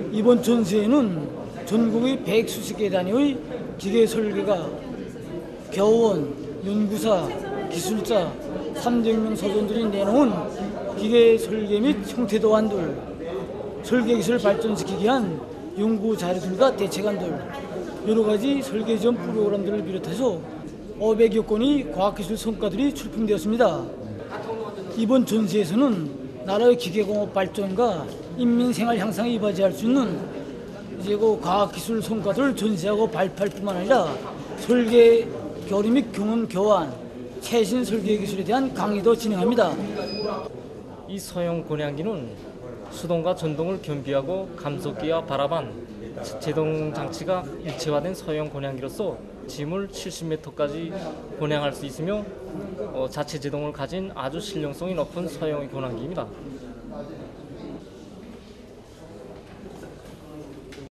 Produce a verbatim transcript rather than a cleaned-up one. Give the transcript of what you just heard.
이번 전시회는 전국의 백수십 개 단위의 기계 설계가 교원, 연구사, 기술자 삼백 명 서전들이 내놓은 기계 설계 및 형태 도안들, 설계 기술을 발전시키기 위한 연구 자료들과 대책안들, 여러 가지 설계 지원 프로그램들을 비롯해서 오백여 건의 과학기술 성과들이 출품되었습니다. 이번 전시에서는 나라의 기계공업 발전과 인민생활 향상에 이바지할 수 있는 이제 그 과학기술 성과들을 전시하고 발표할 뿐만 아니라 설계 교류 및 경험 교환, 최신 설계 기술에 대한 강의도 진행합니다. 이 소형 곤양기는 수동과 전동을 겸비하고 감속기와 바라반, 제동 장치가 일체화된 소형 곤양기로서 짐을 칠십 미터까지 곤양할 수 있으며 어, 자체 제동을 가진 아주 실용성이 높은 소형 곤양기입니다.